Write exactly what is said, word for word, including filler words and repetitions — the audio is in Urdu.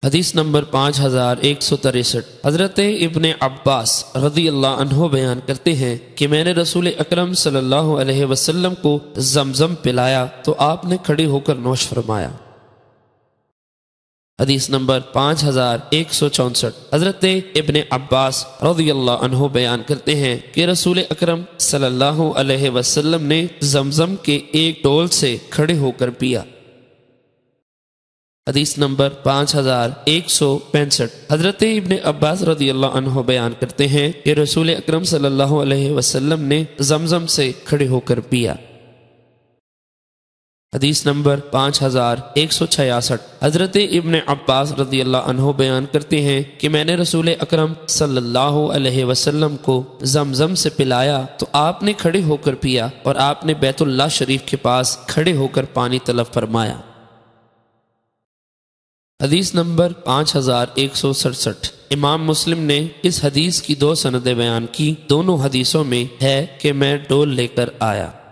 حدیث نمبر پانچ ہزار ایک سو تریسٹھ۔ حضرت ابن عباس رضی اللہ عنہ بیان کرتے ہیں کہ میں نے رسول اکرم صلی اللہ علیہ وسلم کو زمزم پلایا تو آپ نے کھڑے ہو کر نوش فرمایا۔ حدیث نمبر پانچ ہزار ایک سو چونسٹھ۔ حضرت ابن عباس رضی اللہ عنہ بیان کرتے ہیں کہ رسول اکرم صلی اللہ علیہ وسلم نے زمزم کے ایک ڈول سے کھڑے ہو کر پیا۔ حدیث نمبر پانچ ہزار ایک سو پینسٹھ۔ حضرت ابن عباس رضی اللہ عنہ بیان کرتے ہیں کہ رسول اکرم صلی اللہ علیہ وسلم نے زمزم سے کھڑے ہو کر پیا۔ حدیث نمبر پانچ ہزار ایک سو چھیاسٹھ۔ حضرت ابن عباس رضی اللہ عنہ بیان کرتے ہیں کہ میں نے رسول اکرم صلی اللہ علیہ وسلم کو زمزم سے پلایا تو آپ نے کھڑے ہو کر پیا اور آپ نے بیت اللہ شریف کے پاس کھڑے ہو کر پانی طلب فرمایا۔ حدیث نمبر پانچ ہزار ایک سو سڑسٹھ۔ امام مسلم نے اس حدیث کی دو سندیں بیان کی، دونوں حدیثوں میں ہے کہ میں ڈول لے کر آیا۔